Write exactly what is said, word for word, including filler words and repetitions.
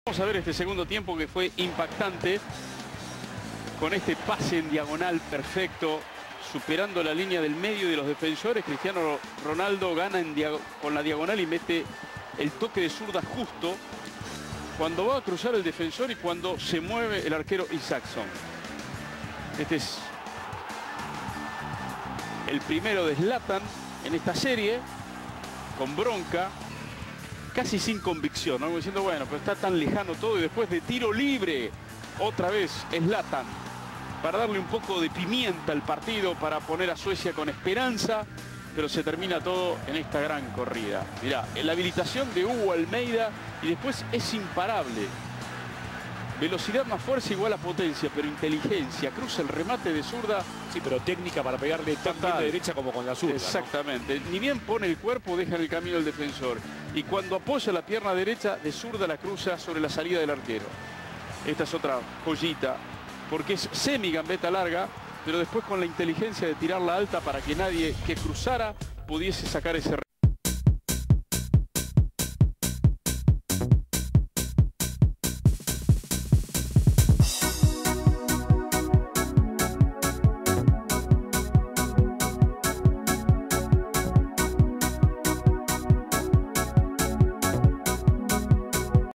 Vamos a ver este segundo tiempo que fue impactante con este pase en diagonal perfecto, superando la línea del medio de los defensores. Cristiano Ronaldo gana en con la diagonal y mete el toque de zurda justo cuando va a cruzar el defensor y cuando se mueve el arquero Isaacson. Este es el primero de Zlatan en esta serie, con bronca, casi sin convicción, ¿no? Diciendo, bueno, pero está tan lejano todo, y después de tiro libre, otra vez Zlatan, para darle un poco de pimienta al partido, para poner a Suecia con esperanza, pero se termina todo en esta gran corrida. Mirá, la habilitación de Hugo Almeida, y después es imparable. Velocidad más fuerza igual a potencia, pero inteligencia. Cruza el remate de zurda. Sí, pero técnica para pegarle tanto de derecha como con la zurda. Exactamente. ¿No? Ni bien pone el cuerpo, deja en el camino el defensor. Y cuando apoya la pierna derecha, de zurda la cruza sobre la salida del arquero. Esta es otra joyita, porque es semi-gambeta larga, pero después con la inteligencia de tirarla alta para que nadie que cruzara pudiese sacar ese